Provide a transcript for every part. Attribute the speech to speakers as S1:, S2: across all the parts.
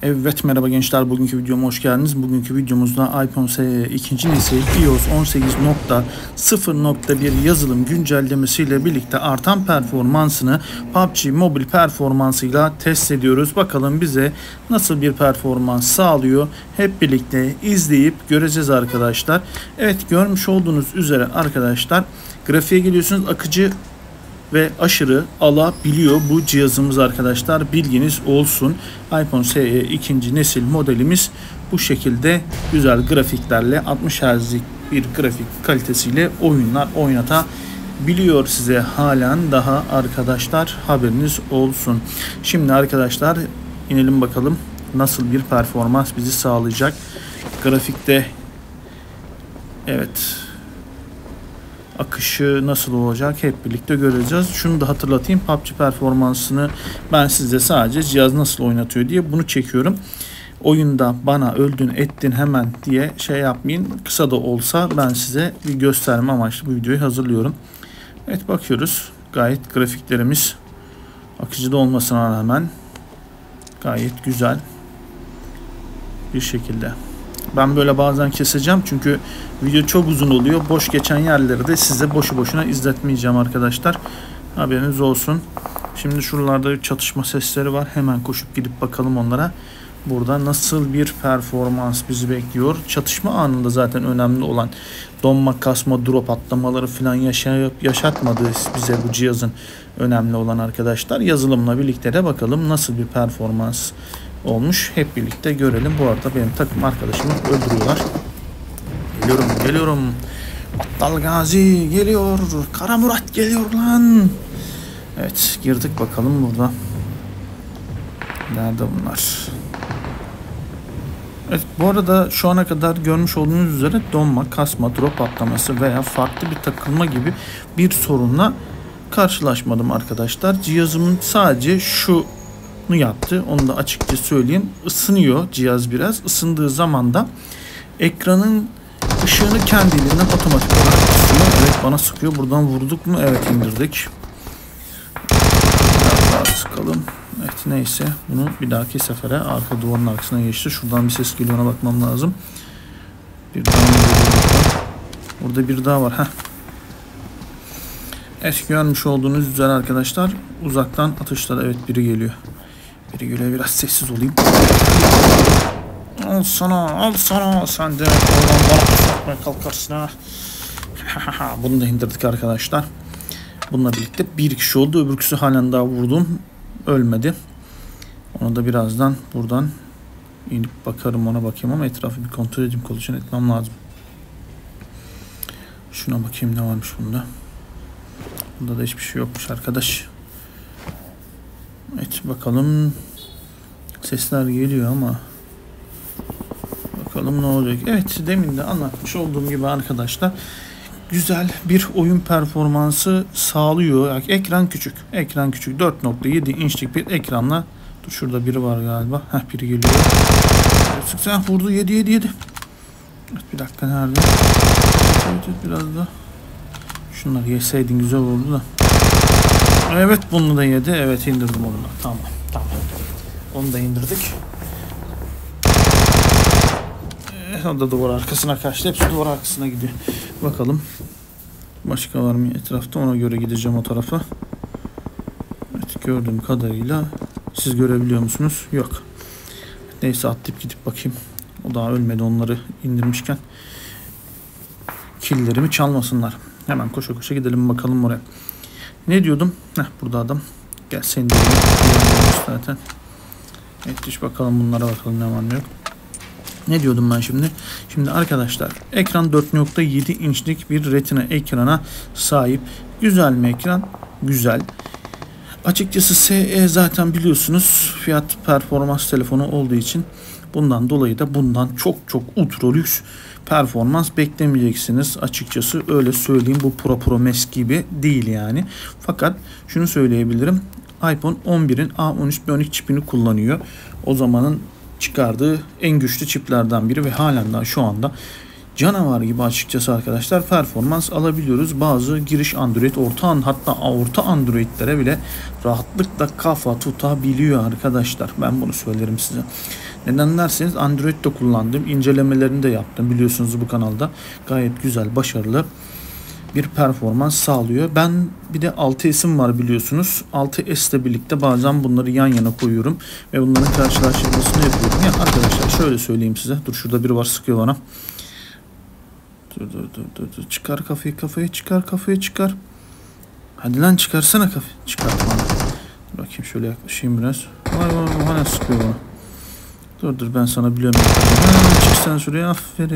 S1: Evet, merhaba gençler, bugünkü videoma hoş geldiniz. Bugünkü videomuzda iPhone SE 2. nesil iOS 18.0.1 yazılım güncellemesiyle birlikte artan performansını PUBG Mobile performansıyla test ediyoruz. Bakalım bize nasıl bir performans sağlıyor, hep birlikte izleyip göreceğiz arkadaşlar. Evet, görmüş olduğunuz üzere arkadaşlar, grafiğe geliyorsunuz, akıcı ve aşırı alabiliyor bu cihazımız arkadaşlar, bilginiz olsun. iPhone SE 2. nesil modelimiz bu şekilde güzel grafiklerle 60 Hz'lik bir grafik kalitesiyle oyunlar oynatabiliyor size halen daha arkadaşlar, haberiniz olsun. Şimdi arkadaşlar inelim bakalım nasıl bir performans bizi sağlayacak grafikte. Evet, akışı nasıl olacak hep birlikte göreceğiz. Şunu da hatırlatayım, PUBG performansını ben size sadece cihaz nasıl oynatıyor diye bunu çekiyorum. Oyunda bana öldün ettin hemen diye şey yapmayın. Kısa da olsa ben size bir gösterme amaçlı bu videoyu hazırlıyorum. Evet, bakıyoruz. Gayet grafiklerimiz akıcı da olmasına rağmen gayet güzel bir şekilde. Ben böyle bazen keseceğim çünkü video çok uzun oluyor. Boş geçen yerleri de size boşu boşuna izletmeyeceğim arkadaşlar. Haberiniz olsun. Şimdi şuralarda çatışma sesleri var. Hemen koşup gidip bakalım onlara. Burada nasıl bir performans bizi bekliyor. Çatışma anında zaten önemli olan donma, kasma, drop atlamaları falan yaşatmadığı bize bu cihazın önemli olan arkadaşlar. Yazılımla birlikte de bakalım nasıl bir performans olmuş, hep birlikte görelim. Bu arada benim takım arkadaşımı öldürüyorlar. Geliyorum. Aptal Gazi geliyor. Kara Murat geliyor lan. Evet, girdik bakalım burada. Nerede bunlar? Evet, bu arada şu ana kadar görmüş olduğunuz üzere donma, kasma, drop atlaması veya farklı bir takılma gibi bir sorunla karşılaşmadım arkadaşlar. Cihazımın sadece şu yaptı. Onu da açıkça söyleyeyim. Isınıyor cihaz biraz. Isındığı zaman da ekranın ışığını kendiliğinden otomatik olarak ısınıyor. Evet, bana sıkıyor. Buradan vurduk mu? Evet, indirdik. Biraz daha sıkalım. Evet, neyse. Bunu bir dahaki sefere arka duvarın arkasına geçti. Şuradan bir ses geliyor, ona bakmam lazım. Bir daha burada bir daha var. Evet, görmüş olduğunuz üzere arkadaşlar uzaktan atışlar. Evet, biri geliyor. Biraz sessiz olayım. Al sana sen de oradan bana satmaya kalkarsın ha. Bunu da indirdik arkadaşlar. Bununla birlikte bir kişi oldu. Öbürküsü halen daha vurdum. Ölmedi. Onu da birazdan buradan inip bakarım, ona bakayım ama etrafı bir kontrol edeyim, kolaçan etmem lazım. Şuna bakayım ne varmış bunda. Bunda da hiçbir şey yokmuş arkadaş. Evet, bakalım. Sesler geliyor ama bakalım ne olacak. Evet, demin de anlatmış olduğum gibi arkadaşlar güzel bir oyun performansı sağlıyor. Ekran küçük. 4.7 inçlik bir ekranla. Dur, şurada biri var galiba. Biri geliyor. Sen vurdu, yedi. Evet, bir dakika, nerede? Evet, biraz da şunları yeseydin güzel olurdu da. Evet, bunu da yedi. Evet, indirdim onu da. Tamam. Onu da indirdik. O da duvar arkasına kaçtı. Hepsi duvar arkasına gidiyor. Bakalım. Başka var mı etrafta? Ona göre gideceğim o tarafa. Evet, gördüğüm kadarıyla siz görebiliyor musunuz? Yok. Neyse, atlayıp gidip bakayım. O daha ölmedi, onları indirmişken. Killlerimi çalmasınlar. Hemen koşa gidelim bakalım oraya. Ne diyordum? Burada adam. Gel seni de zaten. Evet, düş bakalım bunlara, bakalım ne var ne yok. Ne diyordum ben şimdi? Şimdi arkadaşlar ekran 4.7 inçlik bir retina ekrana sahip. Güzel mi ekran? Güzel. Açıkçası SE zaten biliyorsunuz fiyat performans telefonu olduğu için bundan dolayı da bundan çok ultra lüks performans beklemeyeceksiniz. Açıkçası öyle söyleyeyim, bu Pro Max gibi değil yani. Fakat şunu söyleyebilirim. iPhone 11'in A13 Bionic çipini kullanıyor. O zamanın çıkardığı en güçlü çiplerden biri ve halen daha şu anda canavar gibi açıkçası arkadaşlar performans alabiliyoruz. Bazı giriş Android, hatta orta Android'lere bile rahatlıkla kafa tutabiliyor arkadaşlar. Ben bunu söylerim size. Neden derseniz Android'de kullandım. İncelemelerini de yaptım. Biliyorsunuz bu kanalda. Gayet güzel, başarılı bir performans sağlıyor. Ben bir de 6S'im var biliyorsunuz. 6S ile birlikte bazen bunları yan yana koyuyorum. Ve bunların karşılaştırmasını yapıyorum. Ya arkadaşlar şöyle söyleyeyim size. Dur şurada biri var sıkıyor bana. Dur. Çıkar kafayı çıkar. Hadi lan çıkarsana kafayı. Çıkartma. Dur bakayım şöyle yaklaşayım biraz. Vay hala sıkıyor bana. Dur ben sana biliyorum. Çık sen şuraya,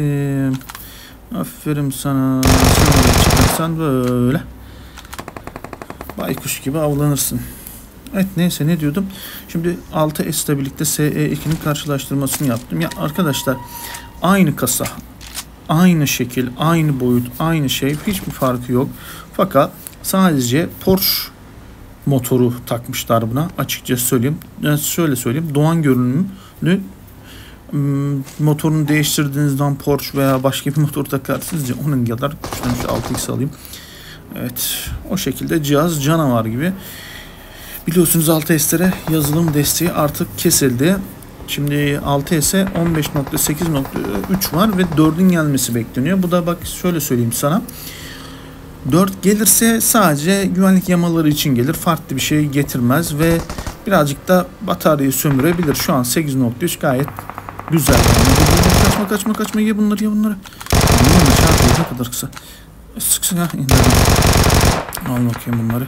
S1: aferin sana. Sen çıkarsan böyle baykuş gibi avlanırsın. Evet neyse ne diyordum. Şimdi 6S ile birlikte SE2'nin karşılaştırmasını yaptım. Ya arkadaşlar aynı kasa, aynı şekil, aynı boyut, aynı şey, hiçbir farkı yok. Fakat sadece Porsche motoru takmışlar buna. Açıkça söyleyeyim. Yani şöyle söyleyeyim. Doğan görünümlü motorunu değiştirdiğinizden Porsche veya başka bir motor takarsınız ya onun kadar. Şuradan şu 6X alayım. Evet. O şekilde cihaz canavar gibi. Biliyorsunuz 6S'lere yazılım desteği artık kesildi. Şimdi 6S'e 15.8.3 var ve 4'ün gelmesi bekleniyor. Bu da bak şöyle söyleyeyim sana. 4 gelirse sadece güvenlik yamaları için gelir. Farklı bir şey getirmez ve birazcık da bataryayı sömürebilir. Şu an 8.3 gayet güzel. Yani. Kaçma ye bunları. Çarpıyor ne kadar kısa. Sıksın ha indirdim. Al bakayım bunları.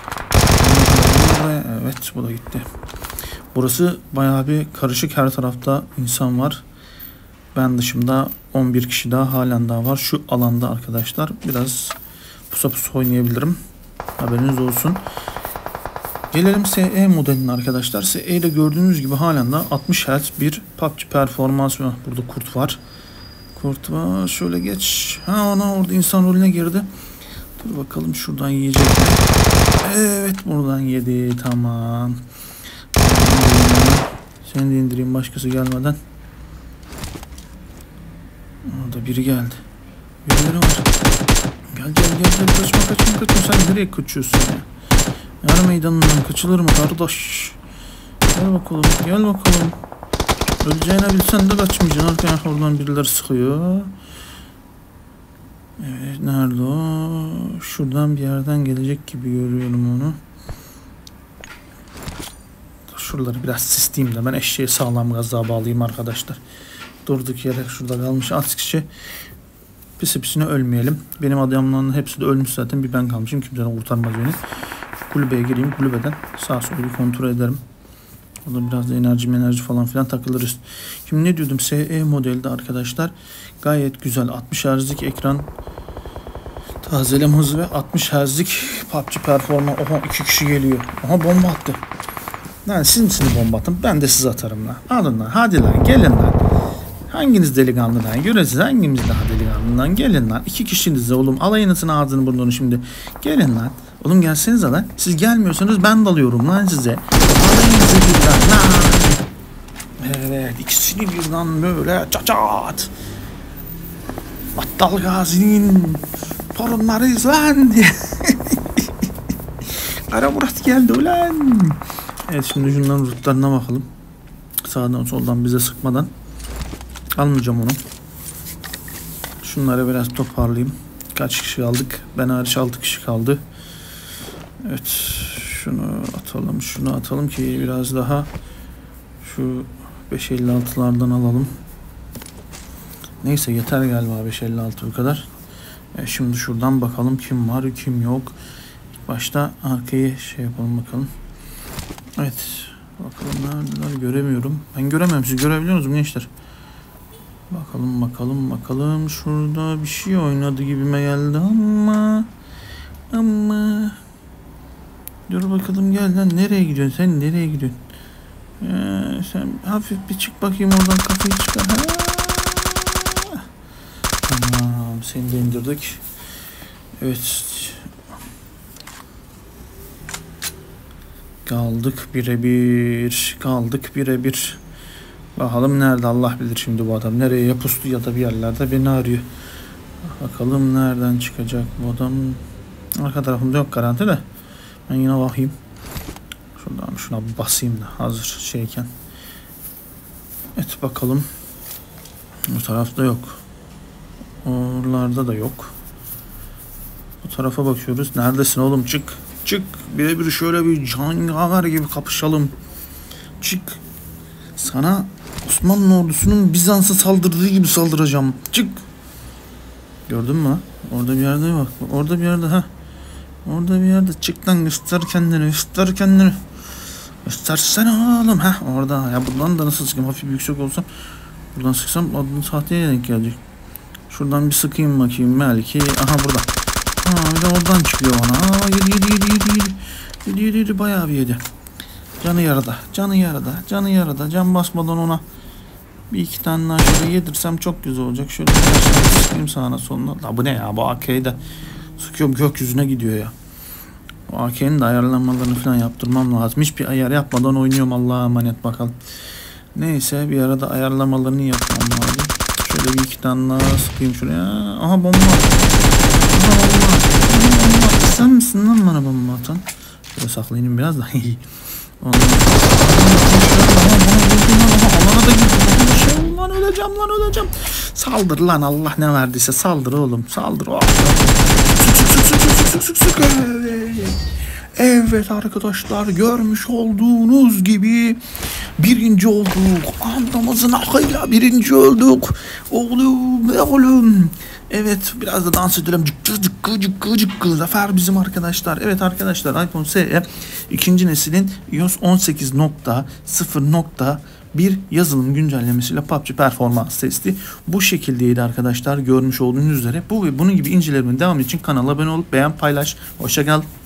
S1: Evet bu da gitti. Burası bayağı bir karışık, her tarafta insan var. Ben dışımda 11 kişi daha halen daha var. Şu alanda arkadaşlar biraz pusa oynayabilirim. Haberiniz olsun. Gelelim SE modeline arkadaşlar. SE'de gördüğünüz gibi halen de 60 Hz bir PUBG performans var. Burada kurt var. Kurt var. Şöyle geç. Ona orada insan rolüne girdi. Dur bakalım şuradan yiyecek mi? Evet buradan yedi. Tamam. Seni de indireyim başkası gelmeden. Orada biri geldi. Birileri var. Gel kaçma. Sen nereye kaçıyorsun ya? Yer meydanından kaçılır mı kardeş? Gel bakalım. Öleceğini bilsen de kaçmayacaksın. Arkaya oradan birileri sıkıyor. Evet nerede o? Şuradan bir yerden gelecek gibi görüyorum onu. Şuraları biraz sisleyeyim de ben eşeği sağlam gazlığa bağlayayım arkadaşlar. Durduk yere şurada kalmış az kişi. Pisine ölmeyelim. Benim adamların hepsi de ölmüş zaten. Bir ben kalmışım. Kimsenin kurtarmaz beni. Kulübeye gireyim. Kulübeden sağa sola bir kontrol ederim. Orada biraz da enerji falan filan takılırız. Şimdi ne diyordum? SE modelde arkadaşlar gayet güzel. 60 Hz'lik ekran tazeleme hızı ve 60 Hz'lik PUBG performans. Oha 2 kişi geliyor. Aha bomba attı. Lan siz misiniz bomba atın? Ben de siz atarım lan. Alın lan. Hadi lan. Gelin lan. Hanginiz delikanlı lan? Göreceğiz. Hangimiz daha delikanlı lan? Gelin lan. 2 kişiniz de oğlum. Alayınızın ağzını burnunu şimdi. Gelin lan. Oğlum gelsenize lan. Siz gelmiyorsanız ben dalıyorum lan size. Alayınızı bir lan. Evet. İkisini birden böyle çaçat. Battal Gazi'nin torunlarıyız lan diye. Kara Murat geldi ulan. Evet şimdi şunların rutlarına bakalım. Sağdan soldan bize sıkmadan. Almayacağım onu. Şunları biraz toparlayayım. Kaç kişi aldık? Ben hariç 6 kişi kaldı. Evet. Şunu atalım ki biraz daha şu 5.56'lardan alalım. Neyse yeter galiba 5.56 bu kadar. Şimdi şuradan bakalım kim var kim yok. İlk başta arkayı şey yapalım bakalım. Evet. Bakalım neredeler göremiyorum. Ben göremiyorum. Siz görebiliyor musunuz gençler? Bakalım. Şurada bir şey oynadı gibime geldi ama dur bakalım gel lan. Nereye gidiyorsun? Sen nereye gidiyorsun? Sen hafif bir çık bakayım oradan kafayı çıkar. Tamam. Seni de indirdik. Evet. Kaldık birebir. Bakalım nerede Allah bilir şimdi bu adam. Nereye ya pustu ya da bir yerlerde beni arıyor. Bakalım nereden çıkacak bu adam. Arka tarafımda yok garanti de. Ben yine bakayım. Şuradan şuna basayım da hazır şeyken. Evet bakalım. Bu tarafta yok. Oralarda da yok. Bu tarafa bakıyoruz. Neredesin oğlum? Çık. Çık. Birebir şöyle bir canavar gibi kapışalım. Çık. Sana Osmanlı ordusunun Bizans'a saldırdığı gibi saldıracağım. Çık. Gördün mü? Orada bir yerde bak. Orada bir yerde ha. Orada bir yerde. Çık lan, göster kendini. Göster kendini. Göstersene oğlum. Ha orada. Ya buradan da nasıl sıkayım? Hafif yüksek olsam. Buradan sıksam adını sahteye denk gelecek. Şuradan bir sıkayım bakayım belki. Aha burada. Ha bir de oradan çıkıyor bana. Aa yedi. Bayağı bir yedi. Canı yarıda. Can basmadan ona bir iki tane daha şöyle yedirsem çok güzel olacak. Şöyle sıkayım sağına soluna. La bu ne ya? Bu AK'yi de sıkıyorum, gökyüzüne gidiyor ya. Bu AK'nin de ayarlamalarını falan yaptırmam lazım. Hiçbir ayar yapmadan oynuyorum, Allah'a emanet bakalım. Neyse bir arada ayarlamalarını yapmam lazım. Şöyle bir iki tane daha sıkayım şuraya. Aha bomba. Sen misin lan bana bomba atan? Şöyle saklayayım biraz da. Alana da girdim. Lan öleceğim. Saldır lan, Allah ne verdiyse saldır oğlum. Saldır. Sık. Evet arkadaşlar, görmüş olduğunuz gibi birinci olduk. Andamızın akıyla birinci olduk. Oğlum. Evet biraz da dans edelim. Cıkkı. Zafer bizim arkadaşlar. Evet arkadaşlar, iPhone SE ikinci neslin iOS 18.0.1 yazılım güncellemesiyle PUBG performans testi bu şekildeydi arkadaşlar. Görmüş olduğunuz üzere bu ve bunun gibi incelerimin devamı için kanala abone olup beğen, paylaş. Hoşça kal.